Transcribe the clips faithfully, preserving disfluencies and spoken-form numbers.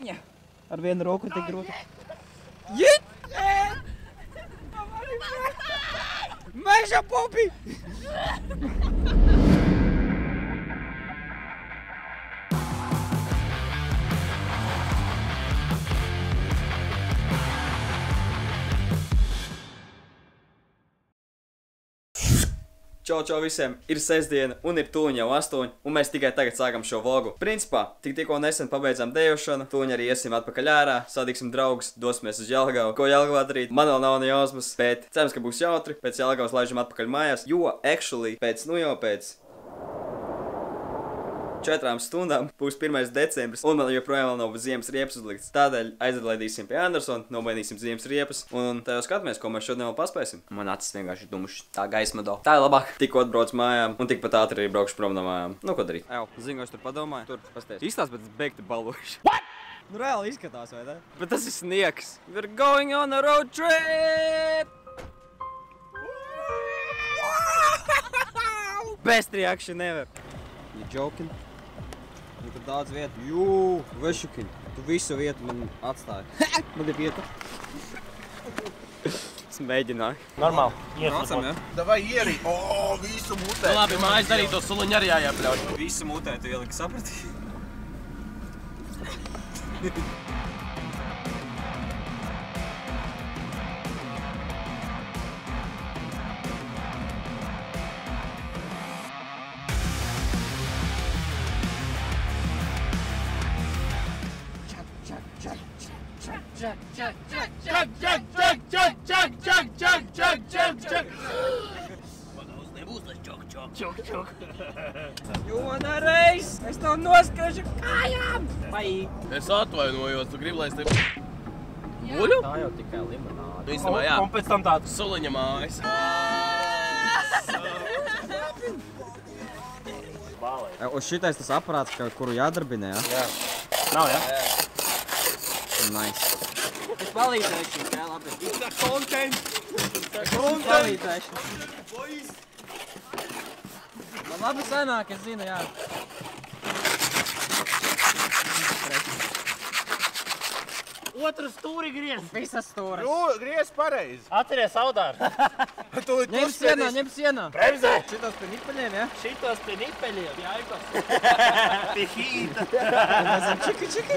Jā. Ar vienu roku tik grūti. Jit! Meža pupi! Čau, čau visiem! Ir sestdiena un ir tūņi jau astoņi, un mēs tikai tagad sākam šo vlogu. Principā, tik tikko nesen pabeidzām dejošanu, tūņi arī iesim atpakaļ ārā, sadiksim draugus, dosimies uz Jelgavu. Ko Jelgavā darīt? Man vēl nav ne jausmas, bet cerams, ka būs jautri. Pēc Jelgavas laižam atpakaļ mājās, jo, actually, pēc, nu jau pēc četrām stundām būs pirmais decembris, un man joprojām vēl nav ziemas riepas uzlikts. Tādēļ aizlaidīsim pie Andersona, nomainīsim ziemas riepas, un tā jau skatāmies, ko mēs šodien vēl paspēsim. Man acis vienkārši dumuši, tā gaisma do. Tā ir labāk. Tikko atbrauc mājām, un tikpat ātri arī braukšu prom no mājām. Nu, ko darīt? Ew, zinu, ko es tur padomāju. Tur, pasties. Īstās, bet es beigti balvojuši. What? Nu, reāli izskatās, vai ne? Bet tas ir sniegs. We're going on a road trip! Best reaction ever. You joking? Nu, tur daudz vietu. Jū, vešukin. Tu visu vietu man atstāji. Man ir vieta. Es mēģināju. Normāli. Nācam, ja? Davai ieri. O, visu mutē. Nu labi, mājas darīt to suliņu arī jāiepļauj. Visu mutē tu ieliki, sapratīji? Čak, čak, čak, čak, čak, čak, čak, čak, čak, čak, čak, čak, čak. Pagauz, nebūs tas čok, čok, čok, čok. Jona reiz! Es tev noskriešu kājām! Vai! Es atvainojos, tu gribi, lai es tev... Guļu? Tā jau tikai limonāde. Nu, īstenībā, jā. Un pēc tam tāds Suliņa mājas. Uz šitais tas aparāts, kuru jādarbina, jā? Jā. Nav, jā? Nice. Es palīdzēšu, jā, labi. It's a content! Es palīdzēšu. Man labi sanāk, es zinu, jā. Otru stūri griez! Visas stūras. Jū, griez pareizi! Atceries audāru! Ņem sienā, ņem sienā. Bremzē! Šitos pie nipeļiem, jā? Šitos pie nipeļiem, jāikos! Pie hīta! Čiki, čiki.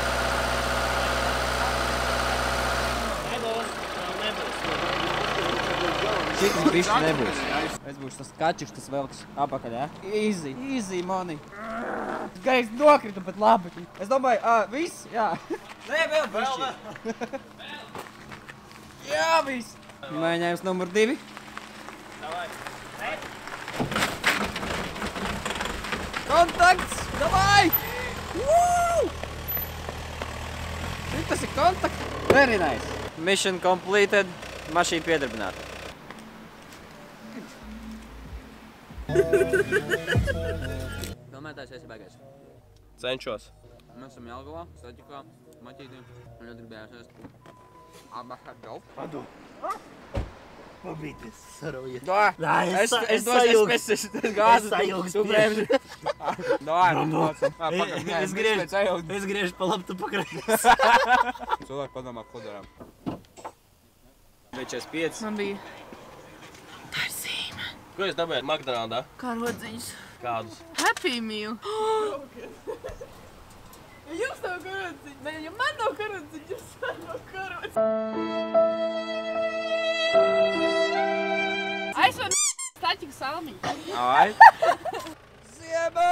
Nebūs, nebūs. Čiks bišķi nebūs. Es būšu tas kačiš, tas velks apakaļ, jā? Easy, easy money. Gaiks nokritu, bet labi. Es domāju, ā, viss, jā. Nē, vēl bišķi. Jā, viss. Mēģinājums numur divi. Davai. Kontakts, davai! Woo! Tas ir kontakts. Very nice. Mission completed. Mašīna piedarbināta. Filmētājs esi beigais. Cenšos. Mēs esam Jelgavā, Staķikā, Maķītī. Un ļoti gribējās ēst. Abahar Golf. Padu. Pabīties, sarojiet. Dā, Nā, es, es dos, es spēs, es gāzu. Es sajūgs tu bremzi. Dā, Es griežu, es griežu pa labi, tu pakrāties. Cilvēki padomā, ko darām. četrdesmit pieci. Man bija. Tā ir zīme. Ko jūs dabējat McDonaldā? Karodziņš. Kādus? Happy Meal. Ja jums nav karodziņš, ne, ja man nav karodziņš, jums nav karodziņš. Aizvar Staķiku salmiņu. Ai. Ziemā!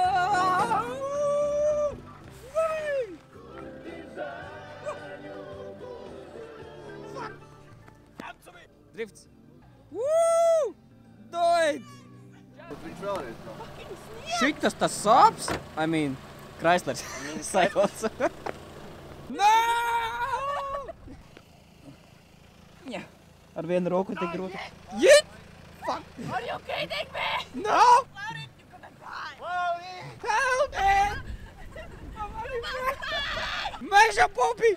Drifts. Woo! Do it! Šitas tas sāps? I mean, Chryslers. Cycles. No! Jā. Ar vienu roku tik grūti. Jit! Fuck! Are you kidding me? No! Laurit, you're gonna die. Help me! Meža pupi!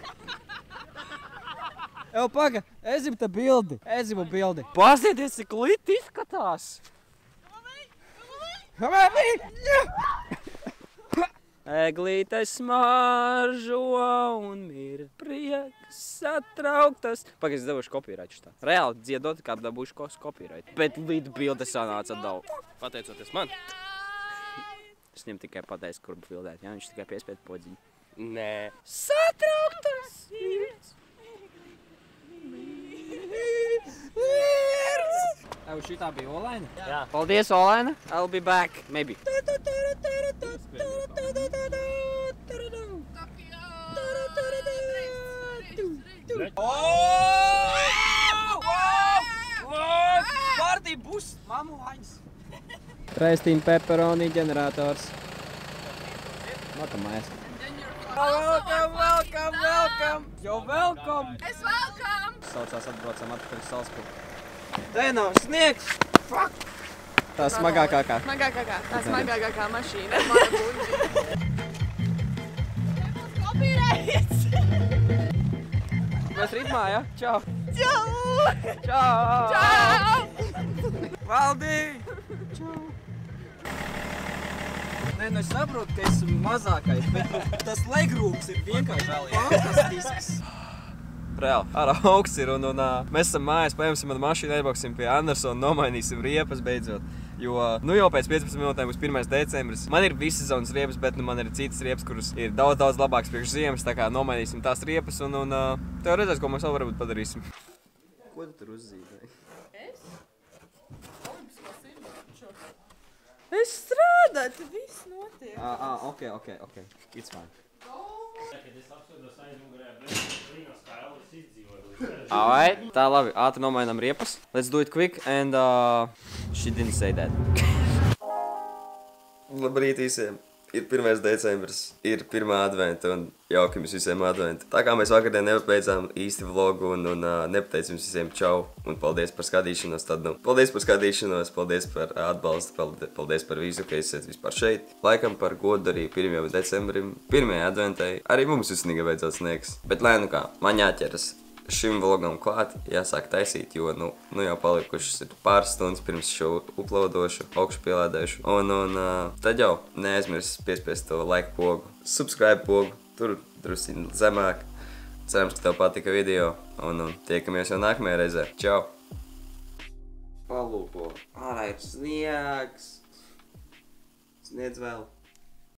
Evo, paga, ezim te bildi. Ezimu bildi. Pasieties, cik liti izskatās. Kamēr bija! Eglītes smaržo un mir prieks satrauktas. Pagaid, es dabūšu kopīraitu šitā. Reāli dziedot, kā dabūšu kopīraitu. Bet līdz bilde sanāca daudz. Pateicoties man. Es viņam tikai pateicu, kur bildēt, jā? Viņš tikai piespēja podziņu. Nē. Satrauktas sirds. Tev šitā bija Olaina? Jā. Paldies, Olaina. I'll be back, maybe. Pārtī būs mamu laiņas. Raistīna pepperoni ģenerators. Nākamais. Welcome, welcome, welcome. You're welcome. Es welcome. Saucās atbraucam atpakaļ uz Salaspilsētu. Te nav sniegs. Fuck. Tā smagākā kā. Smagākā, tā smagākā mašīna. Mana buļģi. Kopīrējies. Mēs ritmā, ja? Čau. Čau. Čau. Čau. Valdī. Čau. Nē, nu es saprotu, ka esmu mazākais, bet tas legrūms ir vienkārši fantastisks. Reāli, ārā augsts ir un, un uh, mēs esam mājās, paņemsim manu mašīnu, aizbrauksim pie Andersona, nomainīsim riepas beidzot. Jo, nu jau pēc piecpadsmit minūtēm būs pirmais decembris. Man ir visas zonas riepas, bet nu man ir citas riepas, kuras ir daudz, daudz labākas priekš ziemas, tā kā nomainīsim tās riepas un, un uh, tev redzēs, ko mēs vēl varbūt padarīsim. Ko tu tur uzzīmēji? Es? Es strādāju, tad viss notiek. Ah, ah, ok, ok, ok. It's fine. Alright, tā labi, ātri nomainām riepas. Let's do it quick and uh, she didn't say that. Labrīt visiem! Ir pirmais decembris, ir pirmā adventa un jauki jums visiem adventa. Tā kā mēs vakardien nebeidzām īsti vlogu un, un uh, nepateicam visiem čau un paldies par skatīšanos, tad nu, paldies par skatīšanos, paldies par atbalstu, paldies par visu, ka esat vispār šeit. Laikam par godu arī pirmajam decembrim, pirmajai adventai, arī mums visnīgi beidzot sniegs. Bet lai nu kā, man jāķeras šim vlogam klāt, jāsāk taisīt, jo nu, nu jau palikušas ir pāris stundas pirms šo uploadošu, augšu pielādēšu. Un, un uh, tad jau neaizmirst piespiest to like pogu, subscribe pogu, tur drusciņ zemāk. Cerams, ka tev patika video un, un tiekamies jau nākamajā reizē. Čau! Palūko, ārā ir sniegs. Sniedz vēl.